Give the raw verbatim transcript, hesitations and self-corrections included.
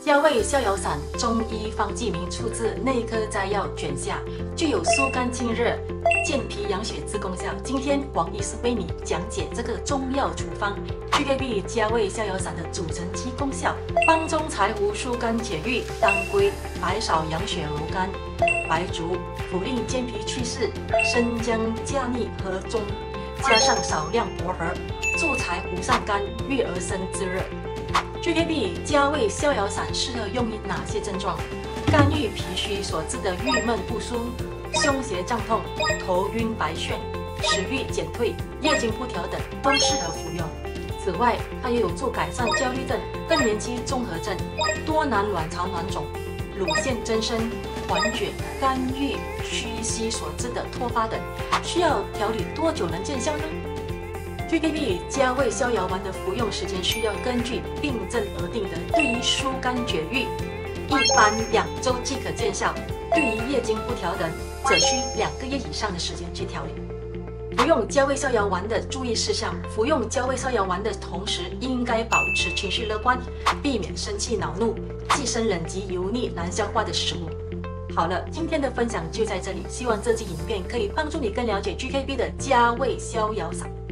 加味逍遥散，中医方剂名，出自内科摘要卷下，具有疏肝清热、健脾养血之功效。今天王医师为你讲解这个中药处方 G K B 加味逍遥散的组成及功效。方中柴胡疏肝解郁，当归、白芍养血柔肝，白术、茯苓健脾祛湿，生姜加逆和中，加上少量薄荷，助柴胡上肝，郁而生之热。G K B 加味逍遥散适合用于哪些症状？肝郁脾虚所致的郁闷不舒、胸胁胀痛、头晕白眩、食欲减退、月经不调等都适合服用。此外，它也有助改善焦虑症、更年期综合症、多囊卵巢囊肿、乳腺增生、缓解肝郁虚息所致的脱发等。需要调理多久能见效呢？G K B 加味逍遥丸的服用时间需要根据病症而定的。对于疏肝解郁，一般两周即可见效；对于月经不调等，则需两个月以上的时间去调理。服用加味逍遥丸的注意事项：服用加味逍遥丸的同时，应该保持情绪乐观，避免生气恼怒、忌生冷及油腻难消化的食物。好了，今天的分享就在这里，希望这支影片可以帮助你更了解 G K B 的加味逍遥散。